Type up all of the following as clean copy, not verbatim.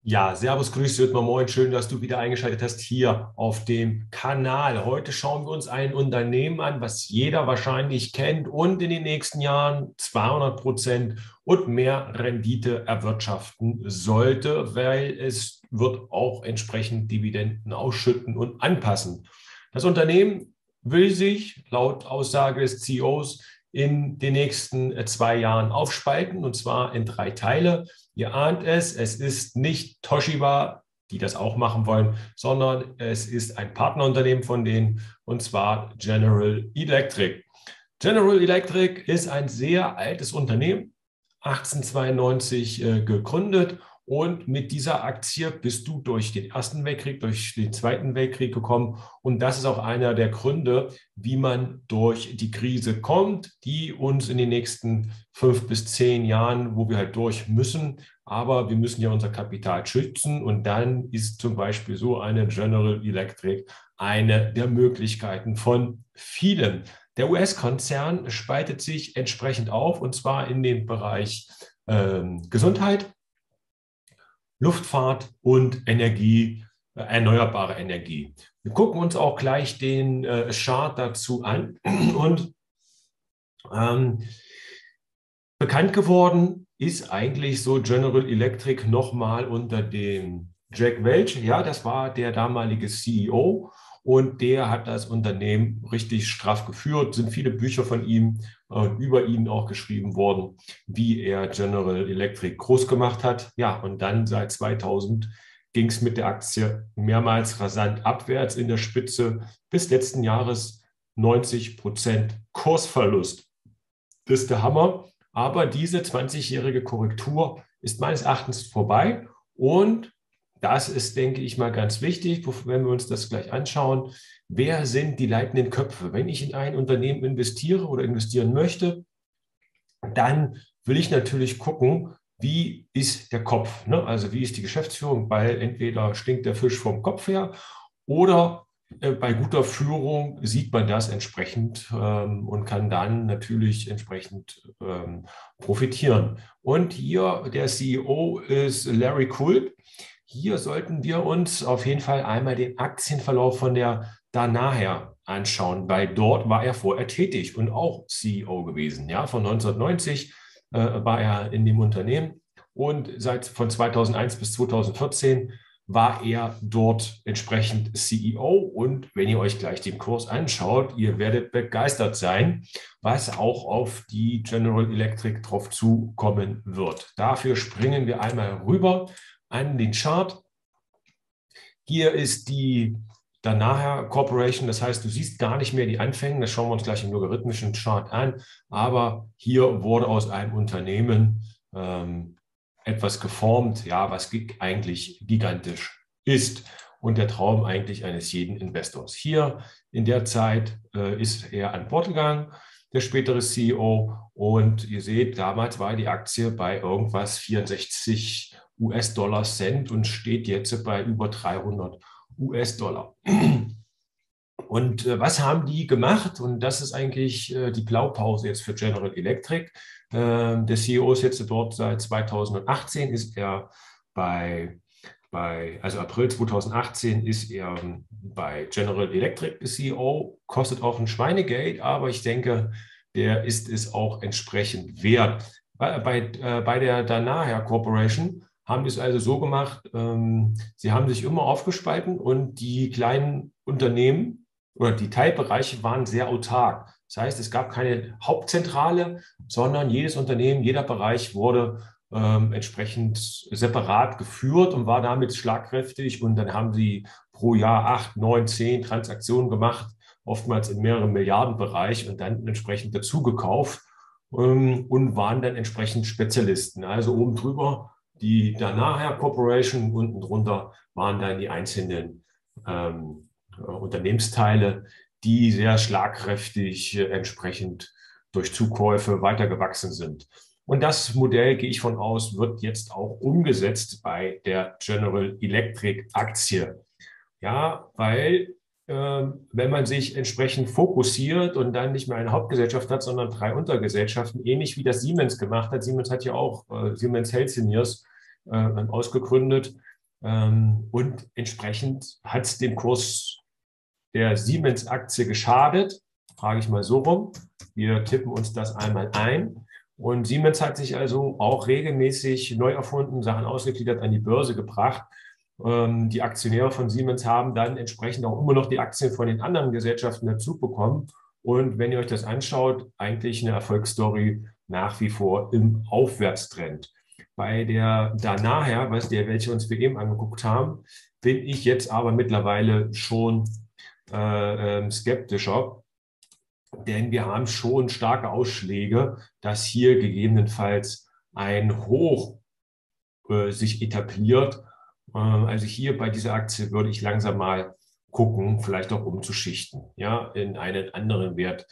Ja, servus, grüß Dietmar, moin, schön, dass du wieder eingeschaltet hast hier auf dem Kanal. Heute schauen wir uns ein Unternehmen an, was jeder wahrscheinlich kennt und in den nächsten Jahren 200% und mehr Rendite erwirtschaften sollte, weil es wird auch entsprechend Dividenden ausschütten und anpassen. Das Unternehmen will sich laut Aussage des CEOs in den nächsten 2 Jahren aufspalten, und zwar in 3 Teile. Ihr ahnt es ist nicht Toshiba, die das auch machen wollen, sondern es ist ein Partnerunternehmen von denen, und zwar General Electric. General Electric ist ein sehr altes Unternehmen, 1892 gegründet, und mit dieser Aktie bist du durch den Ersten Weltkrieg, durch den Zweiten Weltkrieg gekommen, und das ist auch einer der Gründe, wie man durch die Krise kommt, die uns in den nächsten 5 bis 10 Jahren, wo wir halt durch müssen, aber wir müssen ja unser Kapital schützen, und dann ist zum Beispiel so eine General Electric eine der Möglichkeiten von vielen. Der US-Konzern spaltet sich entsprechend auf, und zwar in den Bereich Gesundheit, Luftfahrt und Energie, erneuerbare Energie. Wir gucken uns auch gleich den Chart dazu an. Und ähm, bekannt geworden ist eigentlich so General Electric nochmal unter dem Jack Welch. Ja, das war der damalige CEO, und der hat das Unternehmen richtig straff geführt. Sind viele Bücher von ihm über ihn auch geschrieben worden, wie er General Electric groß gemacht hat. Ja, und dann seit 2000 ging es mit der Aktie mehrmals rasant abwärts in der Spitze bis letzten Jahres 90% Kursverlust. Das ist der Hammer. Aber diese 20-jährige Korrektur ist meines Erachtens vorbei. Und das ist, denke ich mal, ganz wichtig, wenn wir uns das gleich anschauen. Wer sind die leitenden Köpfe? Wenn ich in ein Unternehmen investiere oder investieren möchte, dann will ich natürlich gucken, wie ist der Kopf, ne? Also wie ist die Geschäftsführung, weil entweder stinkt der Fisch vom Kopf her oder bei guter Führung sieht man das entsprechend und kann dann natürlich entsprechend profitieren. Und hier der CEO ist Larry Culp. Hier sollten wir uns auf jeden Fall einmal den Aktienverlauf von der Danaher anschauen, weil dort war er vorher tätig und auch CEO gewesen. Ja, von 1990 war er in dem Unternehmen, und von 2001 bis 2014 war er dort entsprechend CEO. Und wenn ihr euch gleich den Kurs anschaut, ihr werdet begeistert sein, was auch auf die General Electric drauf zukommen wird. Dafür springen wir einmal rüber an den Chart. Hier ist die Danaher Corporation, das heißt, du siehst gar nicht mehr die Anfänge, das schauen wir uns gleich im logarithmischen Chart an, aber hier wurde aus einem Unternehmen etwas geformt, ja, was eigentlich gigantisch ist und der Traum eigentlich eines jeden Investors. Hier in der Zeit ist er an Bord gegangen, der spätere CEO, und ihr seht, damals war die Aktie bei irgendwas 64 US-Dollar Cent und steht jetzt bei über 300 US-Dollar. Und was haben die gemacht? Und das ist eigentlich die Blaupause jetzt für General Electric. Der CEO ist jetzt dort seit 2018, ist er also April 2018 ist er bei General Electric CEO, kostet auch ein Schweinegeld, aber ich denke, der ist es auch entsprechend wert. Bei der Danaher Corporation haben die es also so gemacht, sie haben sich immer aufgespalten, und die kleinen Unternehmen oder die Teilbereiche waren sehr autark. Das heißt, es gab keine Hauptzentrale, sondern jedes Unternehmen, jeder Bereich wurde entsprechend separat geführt und war damit schlagkräftig. Und dann haben sie pro Jahr 8, 9, 10 Transaktionen gemacht, oftmals in mehreren Milliardenbereich, und dann entsprechend dazugekauft und waren dann entsprechend Spezialisten. Also oben drüber die Danaher Corporation, unten drunter waren dann die einzelnen Unternehmensteile, die sehr schlagkräftig entsprechend durch Zukäufe weitergewachsen sind. Und das Modell, gehe ich von aus, wird jetzt auch umgesetzt bei der General Electric Aktie. Ja, weil wenn man sich entsprechend fokussiert und dann nicht mehr eine Hauptgesellschaft hat, sondern 3 Untergesellschaften, ähnlich wie das Siemens gemacht hat. Siemens hat ja auch Siemens Healthineers ausgegründet. Und entsprechend hat es dem Kurs der Siemens-Aktie geschadet, frage ich mal so rum. Wir tippen uns das einmal ein. Und Siemens hat sich also auch regelmäßig neu erfunden, Sachen ausgegliedert, an die Börse gebracht. Die Aktionäre von Siemens haben dann entsprechend auch immer noch die Aktien von den anderen Gesellschaften dazu bekommen. Und wenn ihr euch das anschaut, eigentlich eine Erfolgsstory nach wie vor im Aufwärtstrend. Bei der danach, welche uns wir eben angeguckt haben, bin ich jetzt aber mittlerweile schon skeptischer, denn wir haben schon starke Ausschläge, dass hier gegebenenfalls ein Hoch sich etabliert. Also hier bei dieser Aktie würde ich langsam mal gucken, vielleicht auch umzuschichten, ja, in einen anderen Wert.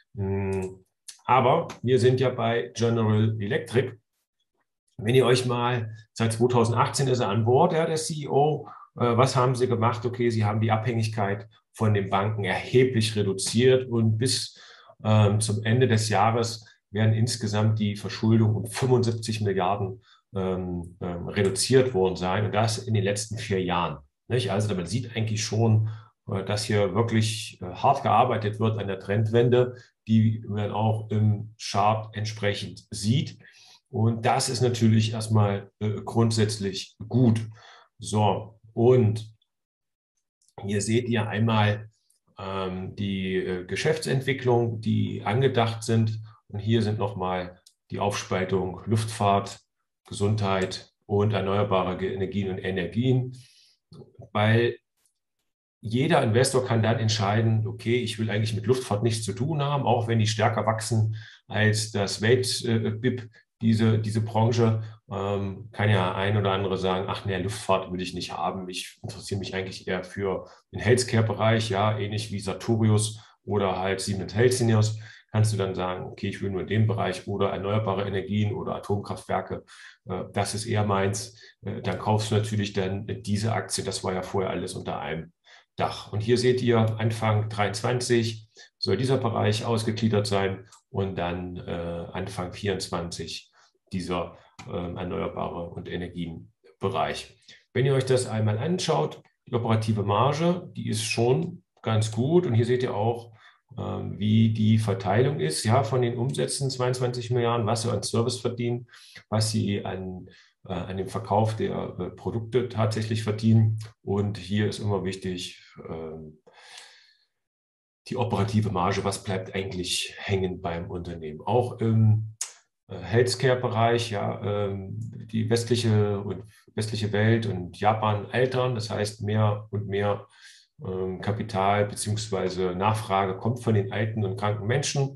Aber wir sind ja bei General Electric. Wenn ihr euch mal, seit 2018 ist er an Bord, ja, der CEO. Was haben sie gemacht? Okay, sie haben die Abhängigkeit von den Banken erheblich reduziert und bis zum Ende des Jahres werden insgesamt die Verschuldung um 75 Milliarden reduziert worden sein und das in den letzten 4 Jahren. Nicht? Also man sieht eigentlich schon, dass hier wirklich hart gearbeitet wird an der Trendwende, die man auch im Chart entsprechend sieht. Und das ist natürlich erstmal grundsätzlich gut. So, und hier seht ihr einmal die Geschäftsentwicklung, die angedacht sind. Und hier sind nochmal die Aufspaltung Luftfahrt, Gesundheit und erneuerbare Energien, weil jeder Investor kann dann entscheiden, okay, ich will eigentlich mit Luftfahrt nichts zu tun haben, auch wenn die stärker wachsen als das Welt-BIP, diese Branche, kann ja ein oder andere sagen, ach nee, Luftfahrt will ich nicht haben. Ich interessiere mich eigentlich eher für den Healthcare-Bereich, ja, ähnlich wie Sartorius oder halt Siemens Healthineers. Kannst du dann sagen, okay, ich will nur in dem Bereich oder erneuerbare Energien oder Atomkraftwerke, das ist eher meins. Dann kaufst du natürlich dann diese Aktie, das war ja vorher alles unter einem Dach. Und hier seht ihr, Anfang 23 soll dieser Bereich ausgegliedert sein und dann Anfang 24 dieser erneuerbare und Energienbereich. Wenn ihr euch das einmal anschaut, die operative Marge, die ist schon ganz gut. Und hier seht ihr auch, wie die Verteilung ist, ja, von den Umsätzen 22 Milliarden, was sie an Service verdienen, was sie an dem Verkauf der Produkte tatsächlich verdienen. Und hier ist immer wichtig, die operative Marge, was bleibt eigentlich hängen beim Unternehmen. Auch im Healthcare-Bereich, ja, die westliche Welt und Japan altern, das heißt mehr und mehr Kapital bzw. Nachfrage kommt von den alten und kranken Menschen.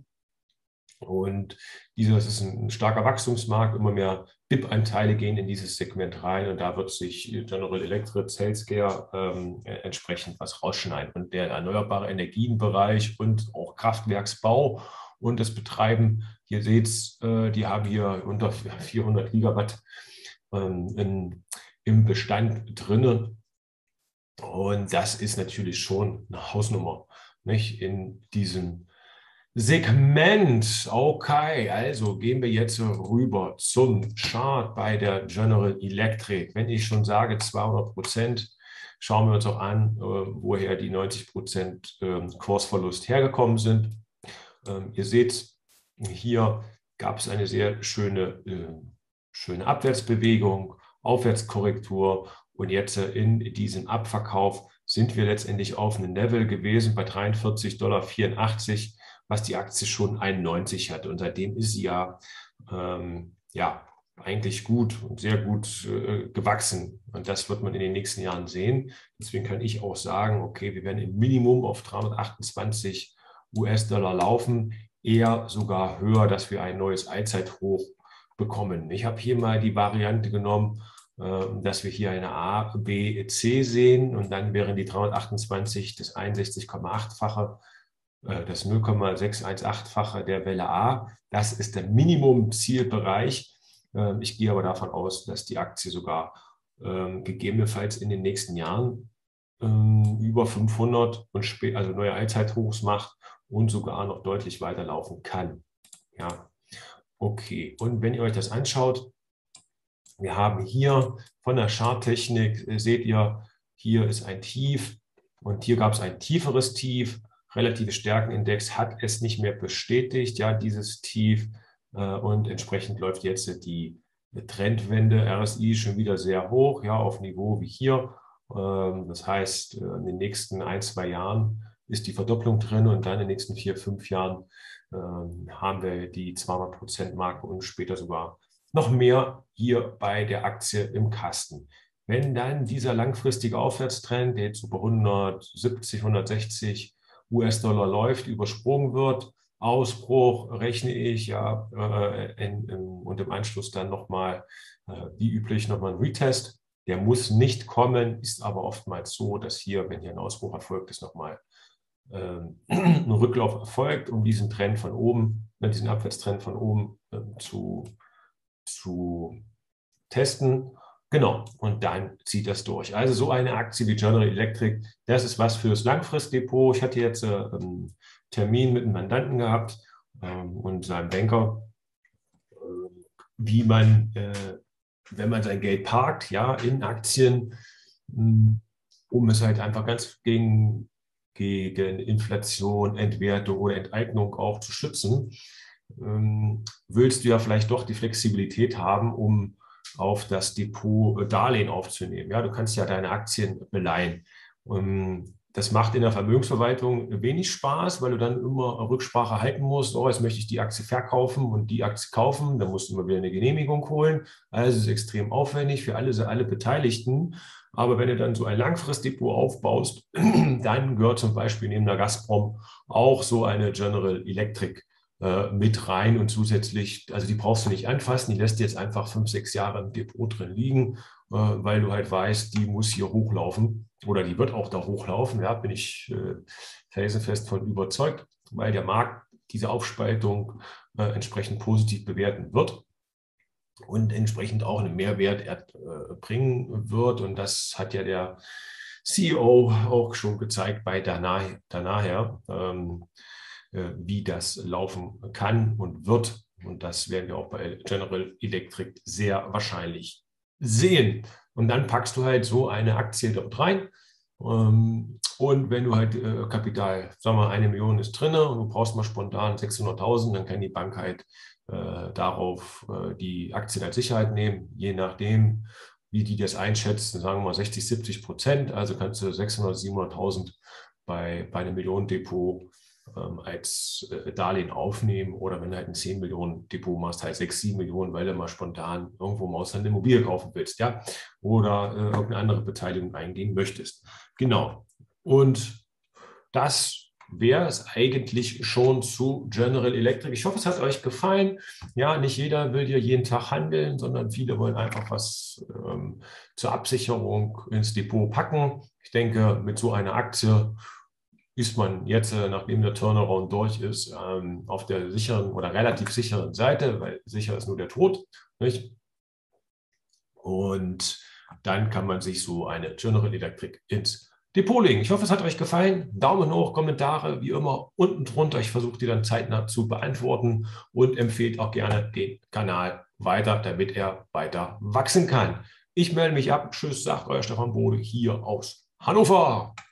Und das ist ein starker Wachstumsmarkt, immer mehr BIP-Anteile gehen in dieses Segment rein und da wird sich General Electric, Healthcare entsprechend was rausschneiden. Und der erneuerbare Energienbereich und auch Kraftwerksbau und das Betreiben, hier seht ihr, die haben hier unter 400 Gigawatt im Bestand drinnen. Und das ist natürlich schon eine Hausnummer, nicht? In diesem Segment. Okay, also gehen wir jetzt rüber zum Chart bei der General Electric. Wenn ich schon sage 200%, schauen wir uns auch an, woher die 90% Kursverlust hergekommen sind. Ihr seht, hier gab es eine sehr schöne Abwärtsbewegung, Aufwärtskorrektur und jetzt in diesem Abverkauf sind wir letztendlich auf einem Level gewesen bei 43,84 $, was die Aktie schon 91 hat. Und seitdem ist sie ja, eigentlich gut und sehr gut gewachsen. Und das wird man in den nächsten Jahren sehen. Deswegen kann ich auch sagen, okay, wir werden im Minimum auf 328 US-Dollar laufen, eher sogar höher, dass wir ein neues Allzeithoch bekommen. Ich habe hier mal die Variante genommen, dass wir hier eine A, B, C sehen und dann wären die 328 das 61,8-fache, das 0,618-fache der Welle A. Das ist der Minimum-Zielbereich. Ich gehe aber davon aus, dass die Aktie sogar gegebenenfalls in den nächsten Jahren über 500 und also neue Allzeithochs macht und sogar noch deutlich weiterlaufen kann. Ja, okay. Und wenn ihr euch das anschaut, Wir haben hier von der Charttechnik, seht ihr, hier ist ein Tief und hier gab es ein tieferes Tief. Relative Stärkenindex hat es nicht mehr bestätigt, ja, dieses Tief. Und entsprechend läuft jetzt die Trendwende RSI schon wieder sehr hoch, ja, auf Niveau wie hier. Das heißt, in den nächsten 1, 2 Jahren ist die Verdopplung drin und dann in den nächsten 4, 5 Jahren haben wir die 200%-Marke und später sogar noch mehr hier bei der Aktie im Kasten. Wenn dann dieser langfristige Aufwärtstrend, der jetzt über 170, 160 US-Dollar läuft, übersprungen wird, Ausbruch rechne ich ja und im Anschluss dann nochmal, wie üblich, nochmal ein Retest. Der muss nicht kommen, ist aber oftmals so, dass hier, wenn hier ein Ausbruch erfolgt ist, nochmal ein Rücklauf erfolgt, um diesen Trend von oben, diesen Abwärtstrend von oben zu testen. Genau, und dann zieht das durch. Also so eine Aktie wie General Electric, das ist was fürs Langfristdepot. Ich hatte jetzt einen Termin mit einem Mandanten gehabt und seinem Banker, wie man, wenn man sein Geld parkt, ja, in Aktien, um es halt einfach ganz gegen Inflation, Entwertung oder Enteignung auch zu schützen, willst du ja vielleicht doch die Flexibilität haben, um auf das Depot Darlehen aufzunehmen. Ja, du kannst ja deine Aktien beleihen. Das macht in der Vermögensverwaltung wenig Spaß, weil du dann immer Rücksprache halten musst. Oh, jetzt möchte ich die Aktie verkaufen und die Aktie kaufen. Dann musst du immer wieder eine Genehmigung holen. Also es ist extrem aufwendig für alle Beteiligten. Aber wenn du dann so ein Langfristdepot aufbaust, dann gehört zum Beispiel neben der Gazprom auch so eine General Electric mit rein und zusätzlich, also die brauchst du nicht anfassen, die lässt jetzt einfach 5, 6 Jahre im Depot drin liegen, weil du halt weißt, die muss hier hochlaufen oder die wird auch da hochlaufen, ja, bin ich felsenfest von überzeugt, weil der Markt diese Aufspaltung entsprechend positiv bewerten wird und entsprechend auch einen Mehrwert bringen wird. Und das hat ja der CEO auch schon gezeigt bei Danaher, wie das laufen kann und wird. Und das werden wir auch bei General Electric sehr wahrscheinlich sehen. Und dann packst du halt so eine Aktie dort rein. Und wenn du halt Kapital, sagen wir 1 Million ist drin und du brauchst mal spontan 600.000, dann kann die Bank halt darauf die Aktien als Sicherheit nehmen, je nachdem, wie die das einschätzen, sagen wir mal 60, 70%. Also kannst du 600.000, 700.000 bei einem Millionendepot als Darlehen aufnehmen oder wenn du halt ein 10 Millionen Depot machst, halt 6, 7 Millionen, weil du mal spontan irgendwo im Ausland eine Immobilie kaufen willst, ja, oder irgendeine andere Beteiligung eingehen möchtest. Genau. Und das wäre es eigentlich schon zu General Electric. Ich hoffe, es hat euch gefallen. Ja, nicht jeder will hier jeden Tag handeln, sondern viele wollen einfach was zur Absicherung ins Depot packen. Ich denke, mit so einer Aktie ist man jetzt, nachdem der Turnaround durch ist, auf der sicheren oder relativ sicheren Seite, weil sicher ist nur der Tod, nicht? Und dann kann man sich so eine General Electric ins Depot legen. Ich hoffe, es hat euch gefallen. Daumen hoch, Kommentare, wie immer, unten drunter. Ich versuche die dann zeitnah zu beantworten und empfehlt auch gerne den Kanal weiter, damit er weiter wachsen kann. Ich melde mich ab. Tschüss, sagt euer Stefan Bode hier aus Hannover.